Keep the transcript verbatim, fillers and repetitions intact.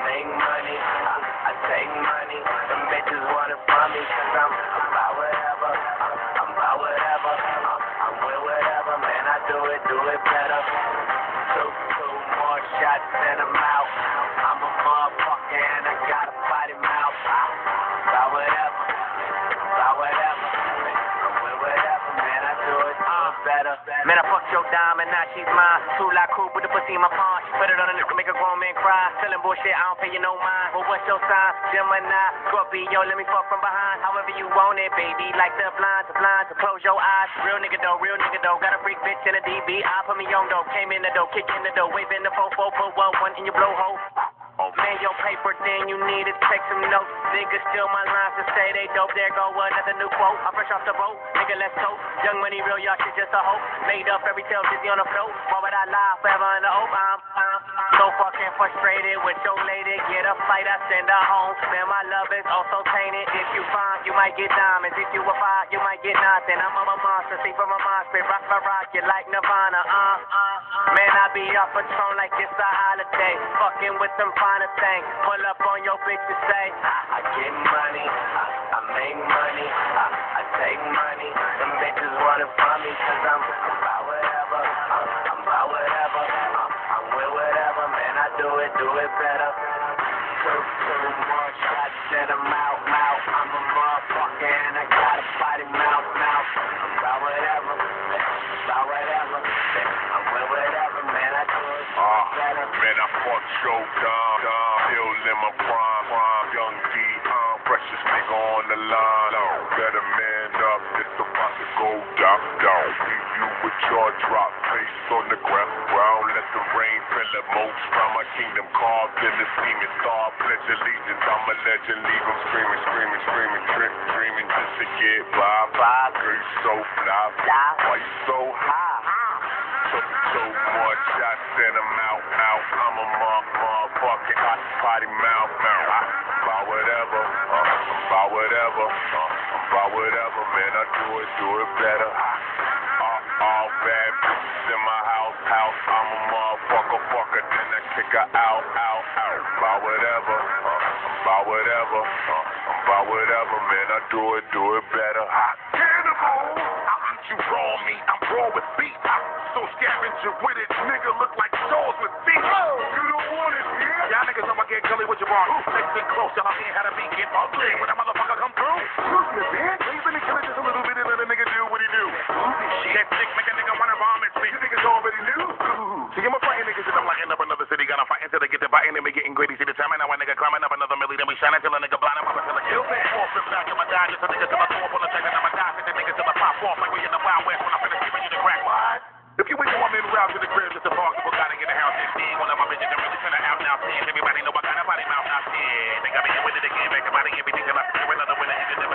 make money, I, I take money. Them bitches want it from me, cause I'm about whatever, uh, I'm about whatever, uh, I'm with whatever, man, I do it, do it better. Two, two more shots and I'm out. I'm a motherfucker and I got a body mouth. About whatever, about whatever, I'm with whatever, man, I do it, do it better. Man, I fucked your dime and now she's mine. Too like cool with the pussy in my palm. She put it on the lip to make a grown man cry. Selling bullshit, I don't pay you no mind. Well, what's your sign? Gemini, Scorpio, let me fuck from behind. However you want it, baby. Like the blind, the blind, to close your eyes. Real nigga though, real nigga though. Got a freak bitch in a D B. I put me on though. Came in the dough, kick in the dough. Waving the four four, put one one in your blowhole. Man, your paper, then you need to take some notes. Niggas steal my lines and say they dope. There go another new quote. I'm fresh off the boat, nigga, let's go. Young money, real, y'all shit just a hope. Made up every tale, dizzy on the float. Why would I lie forever in the hope? I'm, I'm, I'm so fucking frustrated with your lady. Get a fight, I send her home. Man, my love is also tainted. If you find, you might get diamonds. If you a five, you might get nothing. I'm a monster, see from a monster. Rock my rock, you like Nirvana, uh, uh. Man, I be off Patron like it's a holiday. Fucking with them finer things. Pull up on your bitch and say, I, I get money, I, I make money, I, I take money. Them bitches want it from me, cause I'm about whatever, uh, I'm about whatever, uh, I'm with whatever, man, I do it, do it better. Two, two more shots and I'm out, out. I'm a motherfucker and I got a body mouth, mouth. I'm about whatever, about whatever, I'm with whatever, man, I do it, do it better. Uh, man, I fucked your dumb, dumb, still in my prime, prime. Young D, uh, precious nigga on the line. No, better man up, it's about to go down, down. Leave you with your drop, face on the ground, ground. Let the rain fill the most from my kingdom carved in the seeming star. Pledge allegiance, I'm a legend, leave them screaming, screaming, screaming, trip, dreaming just to get by, by. Girl, you so fly, fly, why you so high? So, so much shots and I'm out, out. I'm a motherfucking hot potty mouth, mouth. I, about whatever, uh, about whatever, uh, about whatever, man. I do it, do it better. All, all bad bitches in my house, house. I'm a motherfucker, fucker, then I kick her out, out, out. About whatever, uh, about whatever, uh, about whatever, man. I do it, do it better. Hot cannibal, I'll eat you raw meat. I'm raw with beef. So scavenger with it, nigga look like jaws with feet. Oh, you don't want it, yeah? Y'all niggas know I get gully with your bar. Listen close, y'all ain't had a beat get ugly when that motherfucker come through. Excuse me, man. He's been killing just a little bit and let a nigga do what he do. That dick make a nigga wanna vomit. So you niggas already knew. See, I'm a fighting niggas and I'm lighting up another city. Gonna fight until they get to biting and be getting greedy. See the time and now a nigga climbing up another milli. Then we shine until a nigga blind. I'm up until a kill. Off and back, I'ma die. Just a nigga till I throw up on the check and I'ma die. Hit the nigga till I pop off like we in the Wild West when I finish giving you the crack. What? If you ain't want me to route to the crib, just a box, people gotta get a house and see. One of my bitches are really trying to out now. See, everybody know I got a body mouth now. See, think I be with it again, back about it, everything till I feel another winner.